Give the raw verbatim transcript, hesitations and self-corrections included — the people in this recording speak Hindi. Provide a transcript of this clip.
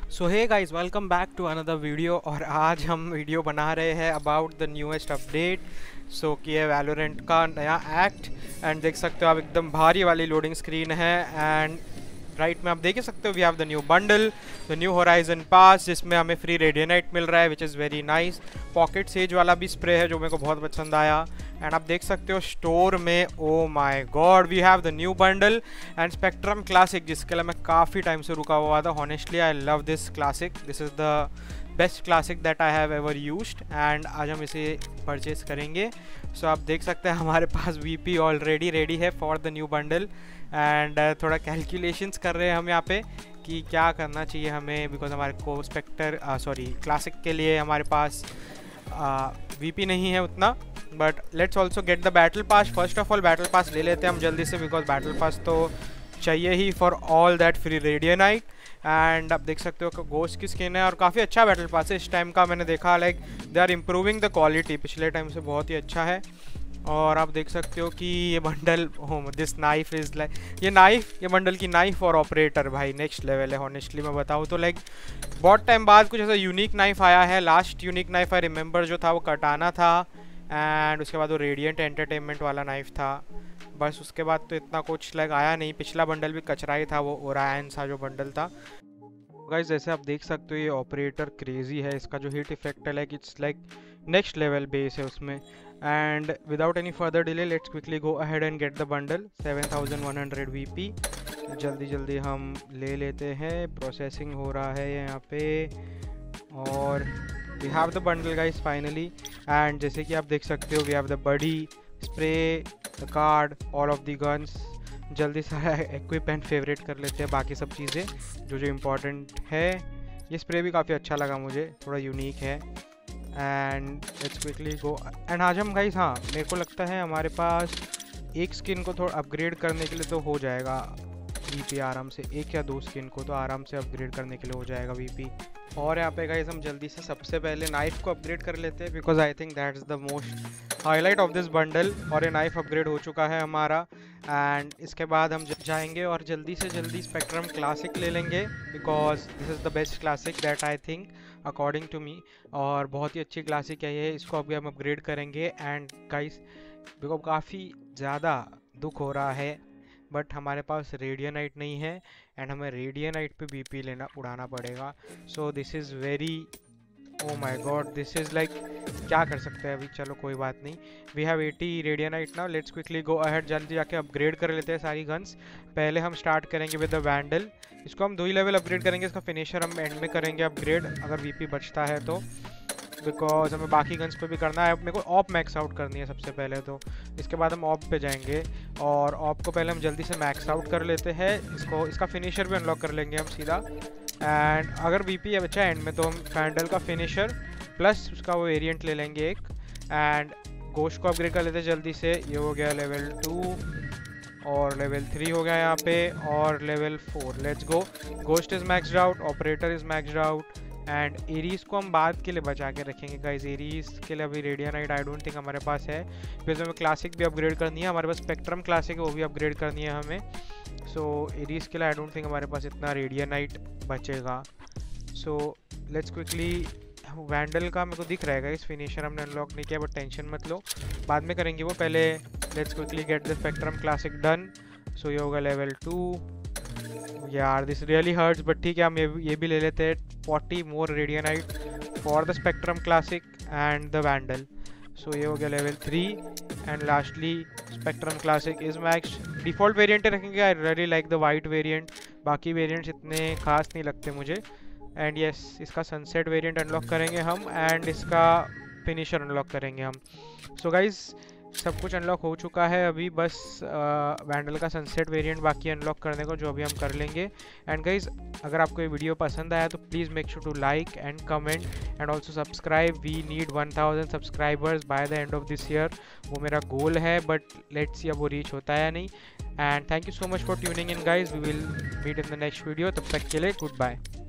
So hey guys, welcome back to another video. और आज हम वीडियो बना रहे हैं about the newest update. So कि है वैलोरेंट का नया एक्ट। एंड देख सकते हो आप एकदम भारी वाली लोडिंग स्क्रीन है। एंड राइट में आप देख ही सकते हो we have the new bundle, the new horizon pass, जिसमें हमें फ्री रेडियनाइट मिल रहा है which is very nice. Pocket sage वाला भी स्प्रे है जो मेरे को बहुत पसंद आया। एंड आप देख सकते हो स्टोर में, oh my god, we have the new bundle and spectrum classic, जिसके लिए मैं काफ़ी टाइम से रुका हुआ था। Honestly I love this classic, this is the best classic that I have ever used. And आज हम इसे परचेज करेंगे। सो so, आप देख सकते हैं हमारे पास वीपी ऑलरेडी रेडी है for the new bundle. And uh, थोड़ा कैलकुलेशंस कर रहे हैं हम यहाँ पे कि क्या करना चाहिए हमें, बिकॉज हमारे को स्पेक्टर सॉरी क्लासिक के लिए हमारे पास वीपी uh, नहीं है उतना। But let's also get the battle pass. First of all battle pass ले लेते हैं हम जल्दी से, बिकॉज बैटल पास तो चाहिए ही for all that free radianite. And आप देख सकते हो गोस्ट की स्किन है और काफ़ी अच्छा बैटल पास है इस टाइम का। मैंने देखा like they are improving the quality, पिछले टाइम से बहुत ही अच्छा है। और आप देख सकते हो कि ये बंडल, हो दिस नाइफ इज़ लाइक, ये नाइफ, ये बंडल की नाइफ और ऑपरेटर भाई नेक्स्ट लेवल है। हॉनेस्टली मैं बताऊँ तो लाइक बहुत टाइम बाद कुछ ऐसा यूनिक नाइफ आया है। Last unique knife I remember जो था वो कटाना था, एंड उसके बाद वो रेडियंट एंटरटेनमेंट वाला नाइफ था। बस उसके बाद तो इतना कुछ लाइक आया नहीं। पिछला बंडल भी कचरा ही था, वो ओरायन सा जो बंडल था। गाइस जैसे आप देख सकते हो ये ऑपरेटर क्रेजी है, इसका जो हिट इफेक्ट है like it's like next level base है उसमें। And without any further delay let's quickly go ahead and get the bundle. Seven thousand one hundred VP जल्दी जल्दी हम ले लेते हैं। प्रोसेसिंग हो रहा है यहाँ पे और we have the bundle guys finally. And जैसे कि आप देख सकते हो we have the buddy, spray, the card, all of the guns. जल्दी सारा इक्विप एंड फेवरेट कर लेते हैं बाकी सब चीज़ें जो जो इम्पोर्टेंट है। ये स्प्रे भी काफ़ी अच्छा लगा मुझे, थोड़ा यूनिक है। And let's quickly go. And आज हम गाइस, हाँ मेरे को लगता है हमारे पास एक स्किन को थोड़ा अपग्रेड करने के लिए तो हो जाएगा वीपी आराम से। एक या दो स्किन को तो आराम से अपग्रेड करने के लिए हो जाएगा वीपी। और यहाँ पे गाइस हम जल्दी से सबसे पहले नाइफ को अपग्रेड कर लेते हैं, because I think that is the most highlight of this bundle. और ये नाइफ अपग्रेड हो चुका है हमारा। एंड इसके बाद हम जाएंगे और जल्दी से जल्दी स्पेक्ट्रम क्लासिक ले लेंगे, because this is the best classic that I think according to me. और बहुत ही अच्छी क्लासिक है ये, इसको अभी हम अपग्रेड करेंगे। एंड गाइस बिकॉज काफ़ी ज़्यादा दुख हो रहा है बट हमारे पास रेडियनाइट नहीं है एंड हमें रेडियनाइट पे बीपी लेना उड़ाना पड़ेगा। So this is very, oh my god, this is like क्या कर सकते हैं अभी। चलो कोई बात नहीं, we have eighty radianite now. Let's quickly go ahead, जल्दी जाके अपग्रेड कर लेते हैं सारी गन्स। पहले हम स्टार्ट करेंगे विद द वैंडल। इसको हम दो ही लेवल अपग्रेड करेंगे, इसका फिनिशर हम एंड में करेंगे अपग्रेड अगर वीपी बचता है तो, बिकॉज हमें बाकी गन्स पे भी करना है। मेरे को ऑप मैक्स आउट करनी है सबसे पहले तो, इसके बाद हम ऑप पे जाएंगे। और ऑप को पहले हम जल्दी से मैक्स आउट कर लेते हैं, इसको इसका फिनिशर भी अनलॉक कर लेंगे हम सीधा। एंड अगर वीपी बचा एंड में तो हम फैंडल का फिनिशर प्लस उसका वो वेरिएंट ले लेंगे एक। एंड गोश्त को अपग्रेड कर लेते हैं जल्दी से। ये हो गया लेवल टू और लेवल थ्री हो गया यहाँ पे और level four. Let's go. Ghost is maxed out, operator is maxed out. And Ares को हम बाद के लिए बचा के रखेंगे गाइस। एरीज के लिए अभी रेडियनाइट आई डोंट थिंक हमारे पास है, बिकॉज हमें क्लासिक भी अपग्रेड करनी है। हमारे पास स्पेक्ट्रम क्लासिक है वो भी अपग्रेड करनी है हमें। सो एरीज के लिए आई डोंट थिंक हमारे पास इतना रेडियनाइट बचेगा। सो लेट्स क्विकली, वैंडल का मेरे को दिख रहेगा इस फिनिशर हमने अनलॉक नहीं किया, बट टेंशन मत लो, बाद में करेंगे वो। पहले let's quickly get the spectrum classic done. So ये होगा लेवल टू। यार दिस रियली हर्ट्स, बट ठीक है हम ये ये भी ले लेते हैं। Forty more radianite for the spectrum classic and the vandal. So ये हो गया level three. And lastly spectrum classic is max. Default variant रखेंगे, I really like the white variant, बाकी वेरिएंट्स इतने खास नहीं लगते मुझे। एंड यस yes, इसका सनसेट वेरिएंट अनलॉक करेंगे हम एंड इसका फिनिशर अनलॉक करेंगे हम। सो so गाइज सब कुछ अनलॉक हो चुका है, अभी बस वैंडल का सनसेट वेरिएंट बाकी अनलॉक करने को, जो अभी हम कर लेंगे। एंड गाइज अगर आपको ये वीडियो पसंद आया तो please make sure to like and comment and also subscribe. We need one thousand subscribers by the end of this year, वो मेरा गोल है, बट लेट्स सी अब वो रीच होता है या नहीं। And thank you so much for tuning in guys, we will meet in the next video. तब तक के लिए गुड बाय।